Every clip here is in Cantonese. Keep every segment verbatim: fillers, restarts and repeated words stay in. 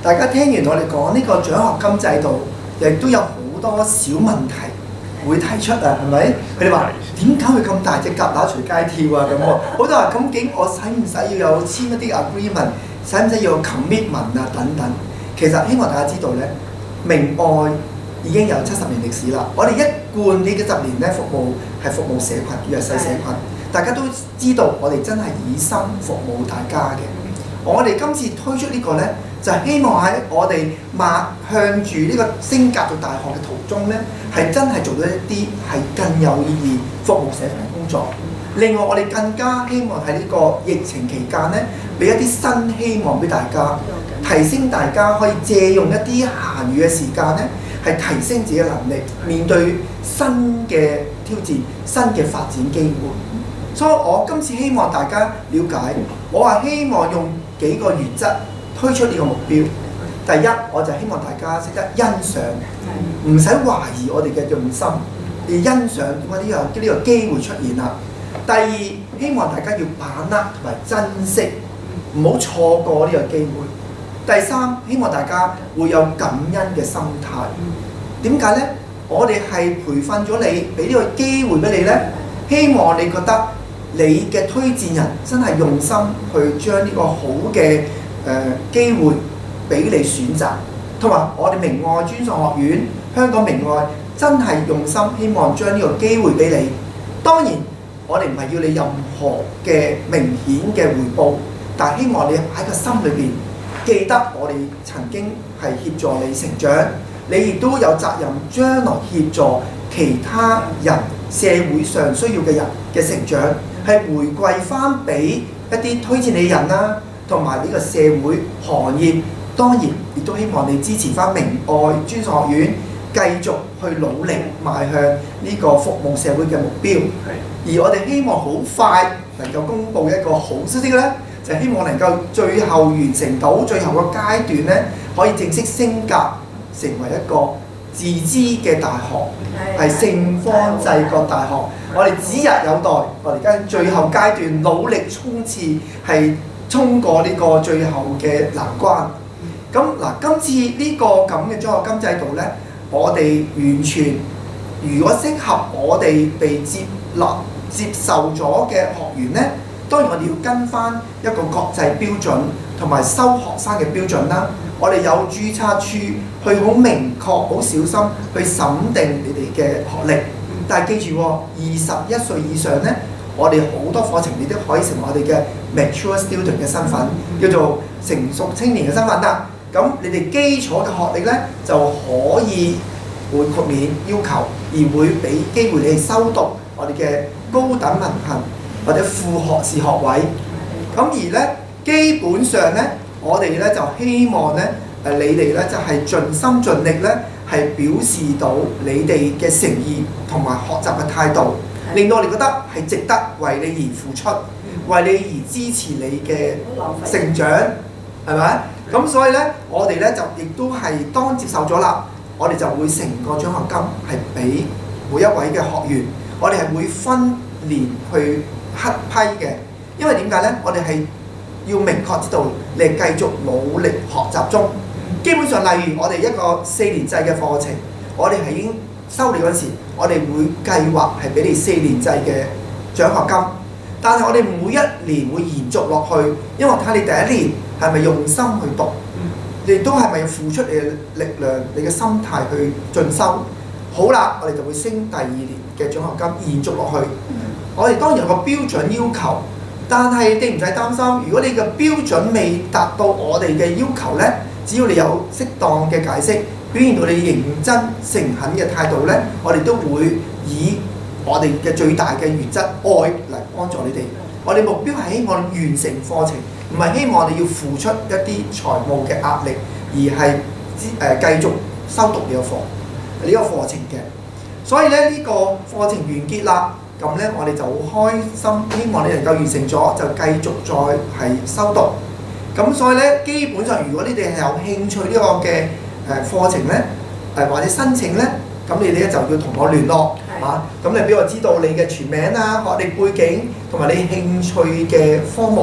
大家聽完我哋講呢個獎學金制度，亦都有好多小問題會提出啊，係咪？佢哋話點解會咁大隻蛤乸隨街跳啊咁喎？好多人咁竟我使唔使要有簽一啲 agreement， 使唔使要有 commitment 啊等等？其實希望大家知道咧，明愛已經有七十年歷史啦。我哋一貫呢幾十年咧服務係服務社群、弱勢社群，大家都知道我哋真係以心服務大家嘅。我哋今次推出呢個咧，就係希望喺我哋邁向住呢個升格到大學嘅途中咧，係真係做到一啲係更有意義服務社群嘅工作。另外，我哋更加希望喺呢個疫情期間咧，俾一啲新希望俾大家，提升大家可以借用一啲閒餘嘅時間咧，係提升自己嘅能力，面對新嘅挑戰、新嘅發展機會。所以我今次希望大家了解，我話希望用幾個原則推出呢個目標。第一，我就希望大家識得欣賞，唔使懷疑我哋嘅用心，而欣賞點解呢個呢個機會出現啦。第二，希望大家要把握同埋珍惜，唔好錯過呢個機會。第三，希望大家會有感恩嘅心態。點解呢？我哋係培訓咗你，俾呢個機會俾你呢，希望你覺得你嘅推薦人真係用心去將呢個好嘅誒機會俾你選擇，同埋我哋明愛專上學院、香港明愛真係用心，希望將呢個機會俾你。當然，我哋唔係要你任何嘅明顯嘅回報，但係希望你喺個心裏邊記得我哋曾經係協助你成長，你亦都有責任將來協助其他人、社會上需要嘅人嘅成長，係回饋翻俾一啲推薦你嘅人啦，同埋呢個社會行業。當然，亦都希望你支持翻明愛專上學院，繼續去努力邁向呢個服務社會嘅目標。而我哋希望好快能夠公布一個好消息咧，就係希望能夠最後完成到最後個階段咧，可以正式升格成為一個自資嘅大學，係聖方濟各大學。我哋指日有待，我哋而家最後階段努力衝刺，係衝過呢個最後嘅難關。咁嗱，今次呢個咁嘅獎學金制度咧，我哋完全如果適合我哋被接納接受咗嘅學員咧，當然我哋要跟翻一個國際標準同埋收學生嘅標準啦。我哋有註冊處去好明確、好小心去審定你哋嘅學歷。但係記住喎，二十一歲以上咧，我哋好多課程你都可以成為我哋嘅 mature student 嘅身份，叫做成熟青年嘅身份啦。咁你哋基礎嘅學歷咧就可以會豁免要求，而會俾機會你哋修讀我哋嘅高等文憑或者副學士學位。咁而咧基本上咧，我哋咧就希望咧誒你哋咧就係盡心盡力咧係表示到你哋嘅誠意同埋學習嘅態度，令到我哋覺得係值得為你而付出，為你而支持你嘅成長，係咪？咁所以咧，我哋咧就亦都係當接受咗啦，我哋就會成個獎學金係俾每一位嘅學員，我哋係會分年去核批嘅，因為點解咧？我哋係要明確知道你係繼續努力學習中。基本上，例如我哋一個四年制嘅課程，我哋係已經收你嗰陣時，我哋會計劃係俾你四年制嘅獎學金。但係我哋每一年會延續落去，因為睇下你第一年係咪用心去讀，亦都係咪付出你嘅力量、你嘅心態去進修。好啦，我哋就會升第二年嘅獎學金延續落去。我哋當然有個標準要求，但係你唔使擔心，如果你嘅標準未達到我哋嘅要求咧，只要你有適當嘅解釋，表現到你認真誠懇嘅態度咧，我哋都會以我哋嘅最大嘅原則愛嚟幫助你哋。我哋目標係希望完成課程，唔係希望我哋要付出一啲財務嘅壓力，而係誒繼續修讀呢個課呢個課程嘅。所以咧呢個課程完結啦，咁咧我哋就好開心，希望你能夠完成咗，就繼續再係修讀。咁所以咧，基本上如果你哋係有興趣呢個嘅誒課程咧，誒或者申請咧，咁你哋咧就要同我聯絡嚇。咁你俾我知道你嘅全名啊、學歷背景同埋你興趣嘅科目。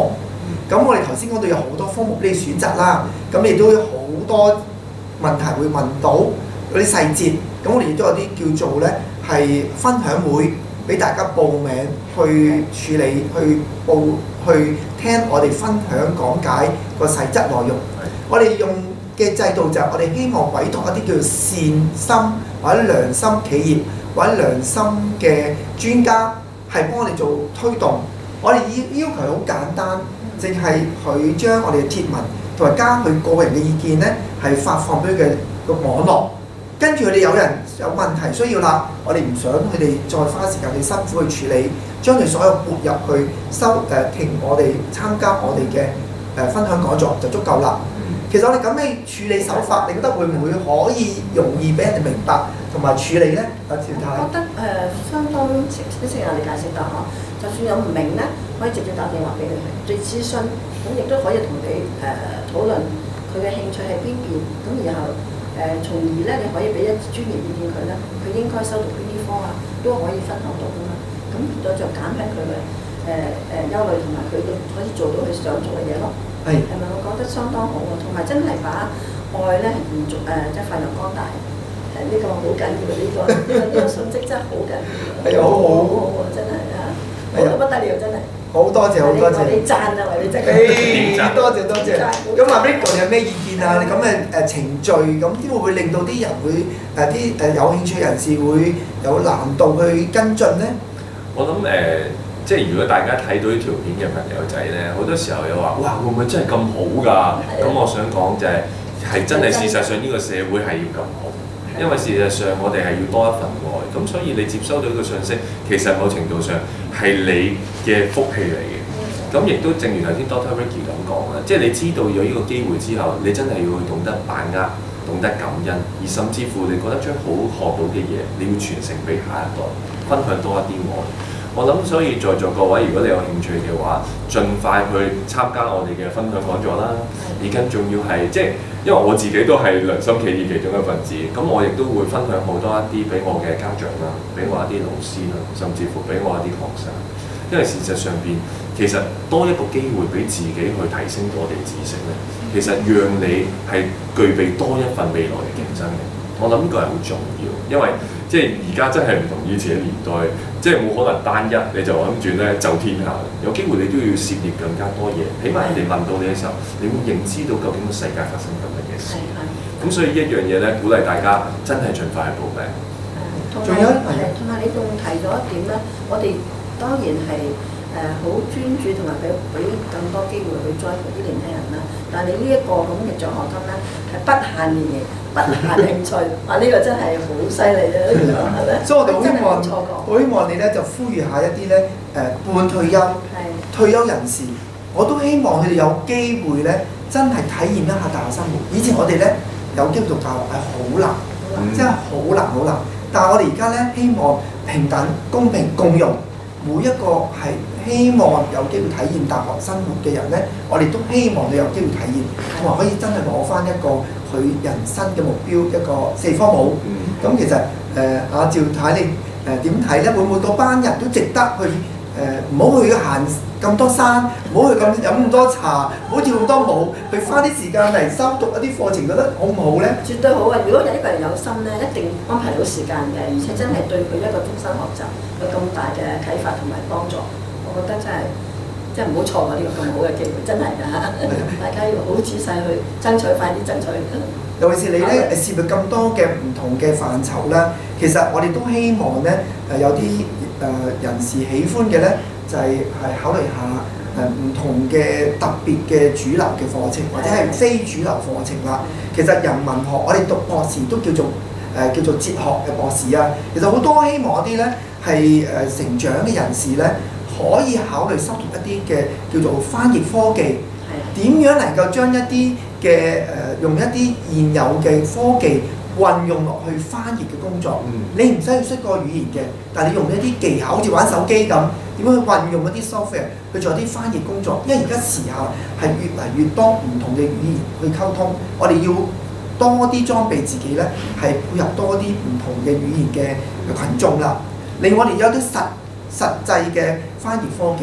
咁我哋頭先講到有好多科目俾你選擇啦，咁亦都有好多問題會問到嗰啲細節，咁我哋亦都有啲叫做咧係分享會俾大家報名去處理，去報去聽我哋分享講解個細則內容。我哋用嘅制度就係我哋希望委託一啲叫做善心或者良心企業或者良心嘅專家，係幫我哋做推動。我哋要要求好簡單，淨係佢將我哋嘅貼文同埋加佢個人嘅意見咧，係發放俾佢嘅個網絡。跟住佢哋有人有問題需要啦，我哋唔想佢哋再花時間去辛苦去處理，將佢所有撥入去收誒聽我哋參加我哋嘅誒分享講座就足夠啦。其實我哋咁嘅處理手法，你覺得會唔會可以容易俾人哋明白同埋處理咧？阿趙太， 我覺得誒、呃、相當清晰啊！你解釋得嗬，就算有唔明咧，可以直接打電話俾佢，做諮詢，咁亦都可以同你誒、呃、討論佢嘅興趣喺邊邊，咁然後誒、呃、從而咧你可以俾一專業意見佢咧，佢應該收讀邊啲科啊，都可以分享到噶嘛。咁變咗就減輕佢嘅誒誒憂慮，同埋佢可以做到佢想做嘅嘢咯。係係咪？我覺得相當好喎，同埋真係把愛咧延續誒，即係發揚光大。誒、這、呢個好緊要嘅，呢、這個呢、這個呢、這個信息真係好緊要。係啊，好好好好真係啊，好到不得了，真係。好多謝好多謝。為你讚啊，為你真係。 多謝多謝。咁阿 Rico 你有咩意見啊？你咁嘅誒程序，咁啲會唔會令到啲人會誒啲誒有興趣人士會有難度去跟進咧？ 我諗誒。呃即係如果大家睇到呢條片嘅朋友仔咧，好多時候又話：哇，會唔會真係咁好㗎？咁我想講就係、是、係真係事實上呢個社會係要咁好，因為事實上我哋係要多一份愛，咁所以你接收到呢個信息，其實某程度上係你嘅福氣嚟嘅。咁亦都正如頭先 Doctor Ricky 咁講啦，即係你知道有呢個機會之後，你真係要去懂得把握、懂得感恩，而甚至乎你覺得將好學到嘅嘢，你要傳承俾下一代，分享多一啲愛。我諗，所以在座各位，如果你有興趣嘅話，盡快去參加我哋嘅分享講座啦。而更重要係，即係因為我自己都係良心企業其中一份子，咁我亦都會分享好多一啲俾我嘅家長啦，俾我一啲老師啦，甚至乎俾我一啲學生。因為事實上邊，其實多一個機會俾自己去提升我哋知識咧，其實讓你係具備多一份未來嘅競爭力。我諗呢個係好重要，因為即係而家真係唔同以前嘅年代，即係冇可能單一你就諗住咧就天下。有機會你都要涉獵更加多嘢，起碼人哋問到你嘅時候，你會認知到究竟個世界發生緊乜嘢事。咁所以一樣嘢咧，鼓勵大家真係盡快去報名。 仲有係同埋你仲提咗一點咧，我哋當然係誒好專注同埋俾俾更多機會去栽培啲年輕人啦。但係你呢一個咁嘅獎學金咧，係不限年齡、不限興趣，啊呢、這個真係好犀利啊！呢個係咪？ 所以我哋好希望，我希望你咧就呼籲下一啲咧誒半退休、退休人士，我都希望佢哋有機會咧真係體驗一下大學生活。以前我哋咧有機會讀大學係好難，真係好難好難。但係我哋而家咧希望平等、公平、共融，每一個係希望有機會體驗大學生活嘅人咧，我哋都希望你有機會體驗，同埋可以真係攞翻一個佢人生嘅目標，一個四科五。咁、嗯、其實誒阿趙太你誒點睇咧？會唔會嗰班人都值得去誒？唔、呃、好去行咁多山，唔好去咁飲咁多茶，唔好跳咁多舞，去花啲時間嚟修讀一啲課程，覺得好唔好咧？絕對好啊！如果有一個人有心咧，一定安排到時間嘅，而且真係對佢一個終身學習有咁大嘅啟發同埋幫助，我覺得真係真係唔好錯過呢個咁好嘅機會，真係㗎嚇！大家要好仔細去爭取，快啲爭取。尤其是你咧涉獵咁多嘅唔同嘅範疇啦，其實我哋都希望咧誒有啲誒人士喜歡嘅咧。就係係考慮下誒唔同嘅特別嘅主流嘅課程，或者係非主流課程啦。其實人文學我哋讀博士都叫做誒、呃、叫做哲學嘅博士啊。其實好多希望一啲咧係誒成長嘅人士咧，可以考慮修讀一啲嘅叫做翻譯科技。點樣能夠將一啲嘅誒用一啲現有嘅科技運用落去翻譯嘅工作？嗯、你唔需要識個語言嘅，但係你用一啲技巧，好似玩手機咁。點樣去運用一啲 software 去做一啲翻譯工作？因為而家時下係越嚟越多唔同嘅語言去溝通，我哋要多啲裝備自己咧，係配合多啲唔同嘅語言嘅群眾啦。令我哋有啲實實際嘅翻譯科技，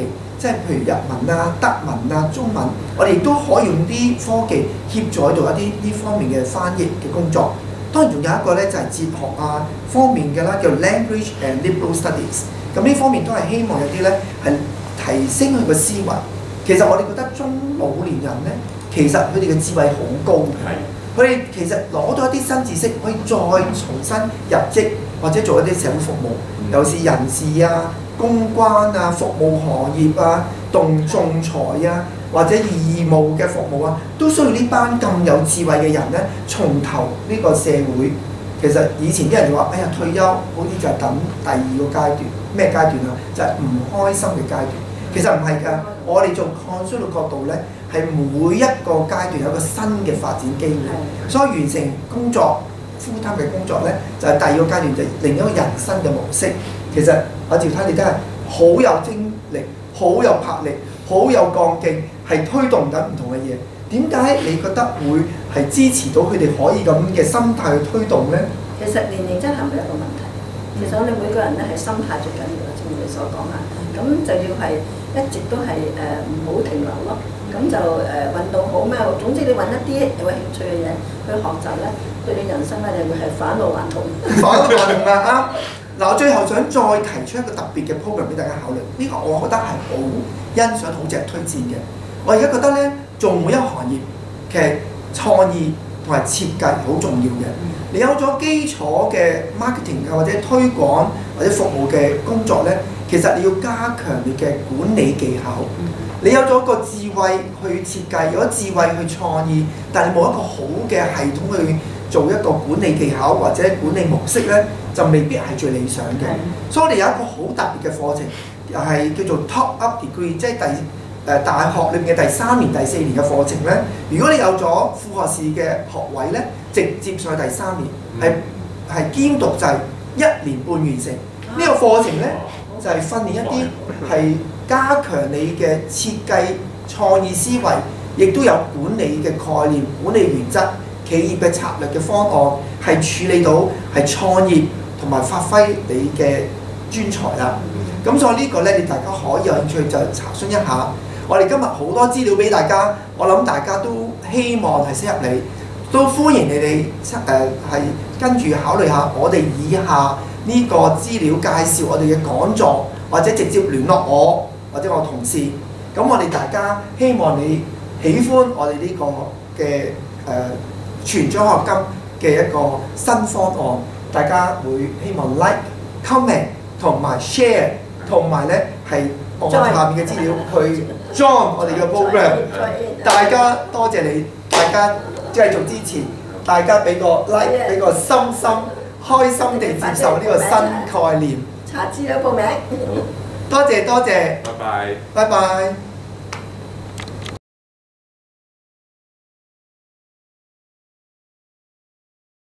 即係譬如日文啊、德文啊、中文，我哋亦都可以用啲科技協助喺度一啲呢方面嘅翻譯嘅工作。當然仲有一個咧就係哲學啊方面嘅啦，叫 language and liberal studies。咁呢方面都係希望有啲咧係提升佢個思維。其實我哋覺得中老年人咧，其實佢哋嘅智慧好高嘅。佢哋其實攞到一啲新知識，可以再重新入職或者做一啲社會服務，尤其是人事啊、公關啊、服務行業啊、動仲裁啊，或者義務嘅服務啊，都需要呢班咁有智慧嘅人咧，從頭呢個社會。其實以前啲人就話：哎呀，退休好似就係等第二個階段，咩階段啊？就係、是、唔開心嘅階段。其實唔係㗎，我哋做看書嘅角度咧，係每一個階段有一個新嘅發展機會，所以完成工作 full time 嘅工作咧，就係、是、第二個階段，就係另一個人生嘅模式。其實我趙太你真係好有精力、好有魄力、好有幹勁，係推動緊唔同嘅嘢。點解你覺得會係支持到佢哋可以咁嘅心態去推動咧？ 其實年齡真係唔係一個問題。其實我哋每個人咧係心態最緊要啦，正如你所講啊。咁就要係一直都係誒唔好停留咯。咁就誒、呃、運動好咩？總之你揾一啲有興趣嘅嘢去學習咧，對你人生咧就會係返老還童。 返老還童啊！啱。嗱，我最後想再提出一個特別嘅 program 俾大家考慮。呢、這個我覺得係好欣賞、好值得推薦嘅。我而家覺得咧，做每一行業其實創意同埋設計好重要嘅。你有咗基礎嘅 marketing 啊，或者推廣或者服務嘅工作咧，其實你要加強你嘅管理技巧。你有咗個智慧去設計，有咗智慧去創意，但係冇一個好嘅系統去做一個管理技巧或者管理模式咧，就未必係最理想嘅。所以我哋有一個好特別嘅課程，又係叫做 Top Up Degree，即係第誒大學裏面嘅第三年、第四年嘅課程咧。如果你有咗副學士嘅學位咧，直接上去第三年，係係兼讀就係一年半完成。呢、這個課程咧就係、是、訓練一啲係加強你嘅設計創意思維，亦都有管理嘅概念、管理原則、企業嘅策略嘅方案，係處理到係創業同埋發揮你嘅專才啦。咁所以呢個咧，你大家可以有興趣就查詢一下。我哋今日好多資料俾大家，我諗大家都希望係適合你，都歡迎你哋誒係跟住考慮下我哋以下呢個資料介紹我哋嘅講座，或者直接聯絡我或者我同事。咁我哋大家希望你喜歡我哋呢個嘅誒全獎學金嘅一個新方案，大家會希望 like、comment 同埋 share， 同埋咧係我下面嘅資料去 join 我哋嘅 program。大家多謝你，大家繼續支持，大家俾個 like， 俾個心心，開心地接受呢個新概念。 查資料報名。 多謝多謝， 拜拜， 拜拜。